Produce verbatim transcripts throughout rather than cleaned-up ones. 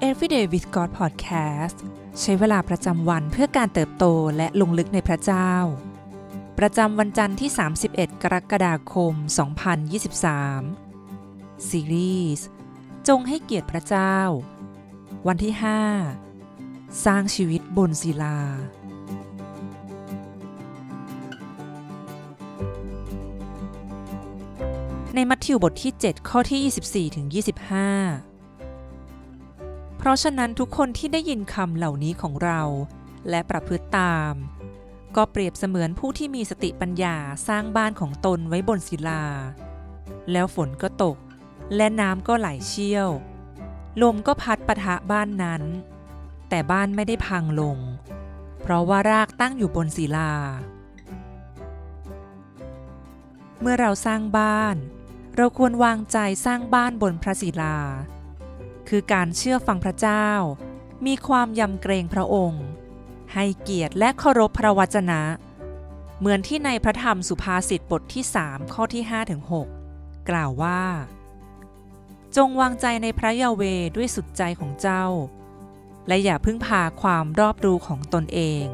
Everyday with God Podcast ใช้เวลาประจำวันเพื่อการเติบโตและลงลึกในพระเจ้าประจำวันจันทร์ที่สามสิบเอ็ดกรกฎาคมสองพันยี่สิบสามซีรีส์จงให้เกียรติพระเจ้าวันที่ห้าสร้างชีวิตบนศิลาในมัทธิวบทที่เจ็ดข้อที่ยี่สิบสี่ถึงยี่สิบห้าเพราะฉะนั้นทุกคนที่ได้ยินคำเหล่านี้ของเราและประพฤติตามก็เปรียบเสมือนผู้ที่มีสติปัญญาสร้างบ้านของตนไว้บนศิลาแล้วฝนก็ตกและน้ำก็ไหลเชี่ยวลมก็พัดปะทะบ้านนั้นแต่บ้านไม่ได้พังลงเพราะว่ารากตั้งอยู่บนศิลาเมื่อเราสร้างบ้านเราควรวางใจสร้างบ้านบนพระศิลาคือการเชื่อฟังพระเจ้ามีความยำเกรงพระองค์ให้เกียรติและเคารพพระวจนะเหมือนที่ในพระธรรมสุภาษิตบทที่สามข้อที่ห้าถึงหกกล่าวว่าจงวางใจในพระยาห์เวห์ด้วยสุดใจของเจ้าและอย่าพึ่งพาความรอบรู้ของตนเอง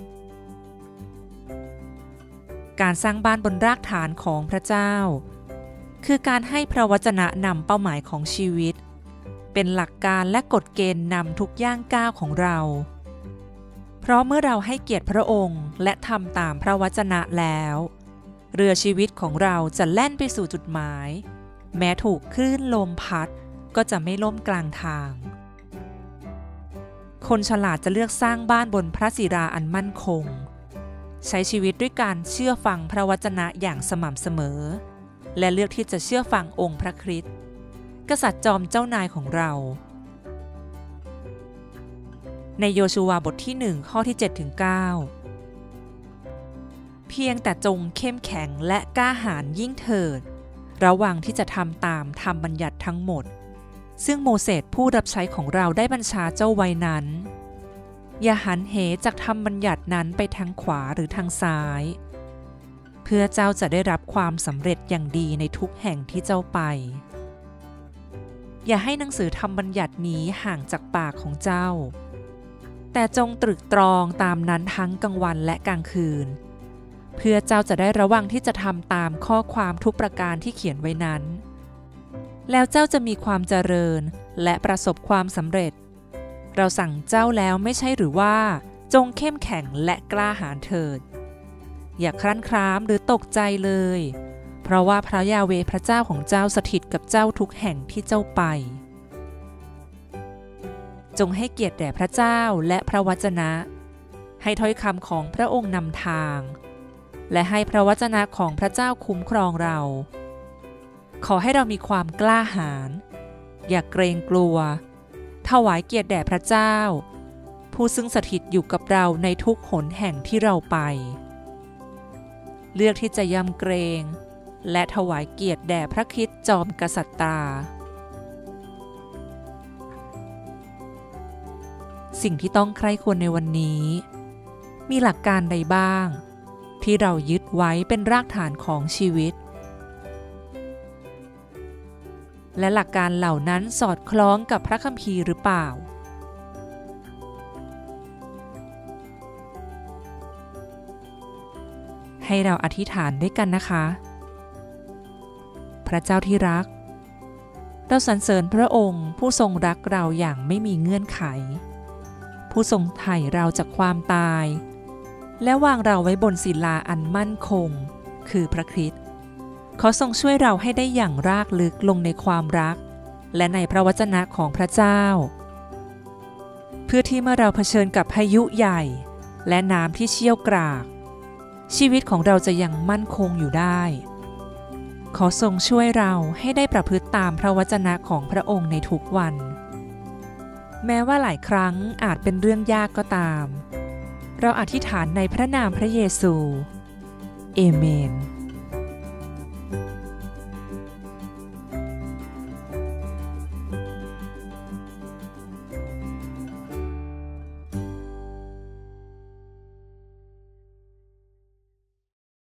การสร้างบ้านบนรากฐานของพระเจ้าคือการให้พระวจนะนำเป้าหมายของชีวิตเป็นหลักการและกฎเกณฑ์นำทุกย่างก้าวของเราเพราะเมื่อเราให้เกียรติพระองค์และทำตามพระวจนะแล้วเรือชีวิตของเราจะแล่นไปสู่จุดหมายแม้ถูกคลื่นลมพัดก็จะไม่ล่มกลางทางคนฉลาดจะเลือกสร้างบ้านบนพระศิลาอันมั่นคงใช้ชีวิตด้วยการเชื่อฟังพระวจนะอย่างสม่ำเสมอและเลือกที่จะเชื่อฟังองค์พระคริสต์กษัตริย์จอมเจ้านายของเราในโยชูวาบทที่หนึ่งข้อที่เจ็ดถึงเก้าเพียงแต่จงเข้มแข็งและกล้าหาญยิ่งเถิดระวังที่จะทำตามธรรมบัญญัติทั้งหมดซึ่งโมเสสผู้รับใช้ของเราได้บัญชาเจ้าไว้นั้นอย่าหันเหจากธรรมบัญญัตินั้นไปทางขวาหรือทางซ้ายเพื่อเจ้าจะได้รับความสำเร็จอย่างดีในทุกแห่งที่เจ้าไปอย่าให้หนังสือธรรมบัญญัตินี้ห่างจากปากของเจ้าแต่จงตรึกตรองตามนั้นทั้งกลางวันและกลางคืนเพื่อเจ้าจะได้ระวังที่จะทำตามข้อความทุกประการที่เขียนไว้นั้นแล้วเจ้าจะมีความเจริญและประสบความสำเร็จเราสั่งเจ้าแล้วไม่ใช่หรือว่าจงเข้มแข็งและกล้าหาญเถิดอย่าครั่นคร้ามหรือตกใจเลยเพราะว่าพระยาห์เวห์พระเจ้าของเจ้าสถิตกับเจ้าทุกแห่งที่เจ้าไปจงให้เกียรติแด่พระเจ้าและพระวจนะให้ถ้อยคำของพระองค์นำทางและให้พระวจนะของพระเจ้าคุ้มครองเราขอให้เรามีความกล้าหาญอย่าเกรงกลัวถวายเกียรติแด่พระเจ้าผู้ซึ่งสถิตอยู่กับเราในทุกหนแห่งที่เราไปเลือกที่จะยำเกรงและถวายเกียรติแด่พระคริสต์จอมกษัตริย์สิ่งที่ต้องใคร่ควรในวันนี้มีหลักการใดบ้างที่เรายึดไว้เป็นรากฐานของชีวิตและหลักการเหล่านั้นสอดคล้องกับพระคัมภีร์หรือเปล่าให้เราอธิษฐานด้วยกันนะคะพระเจ้าที่รักเราสรรเสริญพระองค์ผู้ทรงรักเราอย่างไม่มีเงื่อนไขผู้ทรงไถ่เราจากความตายและวางเราไว้บนศิลาอันมั่นคงคือพระคริสต์ขอทรงช่วยเราให้ได้อย่างรากลึกลงในความรักและในพระวจนะของพระเจ้าเพื่อที่เมื่อเราเผชิญกับพายุใหญ่และน้ำที่เชี่ยวกรากชีวิตของเราจะยังมั่นคงอยู่ได้ขอทรงช่วยเราให้ได้ประพฤติตามพระวจนะของพระองค์ในทุกวันแม้ว่าหลายครั้งอาจเป็นเรื่องยากก็ตามเราอธิษฐานในพระนามพระเยซูเอเมน